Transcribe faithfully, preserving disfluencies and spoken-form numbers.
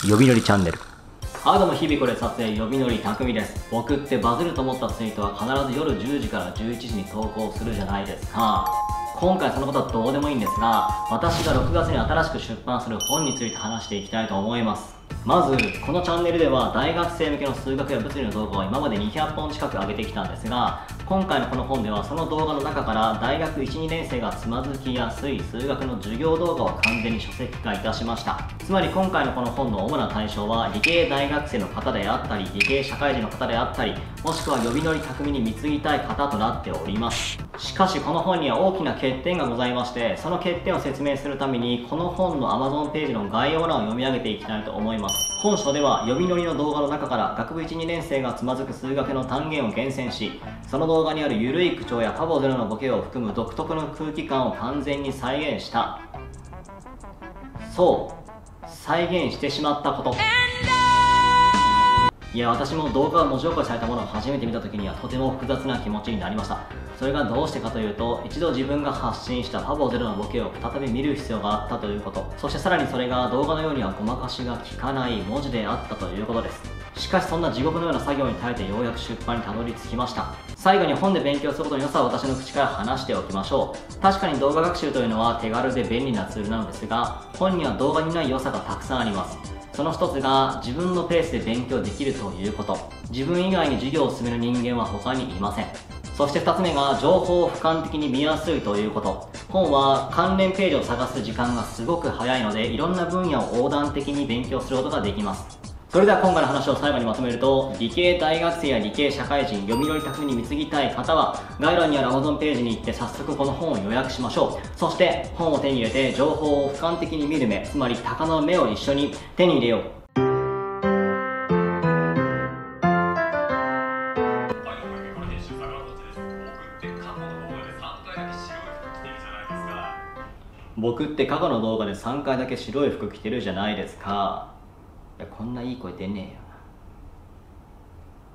よびのりチャンネル。 はい、どうも日々これ撮影よびのりたくみです。僕ってバズると思ったツイートは必ず夜じゅうじからじゅういちじに投稿するじゃないですか。今回そのことはどうでもいいんですが、私がろくがつに新しく出版する本について話していきたいと思います。まずこのチャンネルでは大学生向けの数学や物理の動画を今までにひゃっぽん近く上げてきたんですが、今回のこの本ではその動画の中から大学いち、にねん生がつまずきやすい数学の授業動画を完全に書籍化いたしました。つまり今回のこの本の主な対象は理系大学生の方であったり、理系社会人の方であったり、もしくはよびのりたくみに貢ぎたい方となっております。しかしこの本には大きな欠点がございまして、その欠点を説明するためにこの本の Amazon ページの概要欄を読み上げていきたいと思います。本書ではよびのりの動画の中から学部いち、にねん生がつまずく数学の単元を厳選し、その動画にある緩い口調やパボゼロのボケを含む独特の空気感を完全に再現した。そう再現してしまったこと。いや、私も動画が文字起こしされたものを初めて見た時にはとても複雑な気持ちになりました。それがどうしてかというと、一度自分が発信したパボゼロのボケを再び見る必要があったということ、そしてさらにそれが動画のようにはごまかしが効かない文字であったということです。しかしそんな地獄のような作業に耐えてようやく出版にたどり着きました。最後に本で勉強することの良さを私の口から話しておきましょう。確かに動画学習というのは手軽で便利なツールなのですが、本には動画にない良さがたくさんあります。その一つが自分のペースで勉強できるということ。自分以外に授業を進める人間は他にいません。そしてふたつめが情報を俯瞰的に見やすいということ。本は関連ページを探す時間がすごく早いので、いろんな分野を横断的に勉強することができます。それでは今回の話を最後にまとめると、理系大学生や理系社会人、よびのりたくみに貢ぎたい方は概要欄にある Amazon ページに行って早速この本を予約しましょう。そして本を手に入れて情報を俯瞰的に見る目、つまり鷹の目を一緒に手に入れよう。僕って過去の動画でさんかいだけ白い服着てるじゃないですか。いや、こんないい声出ねえよ。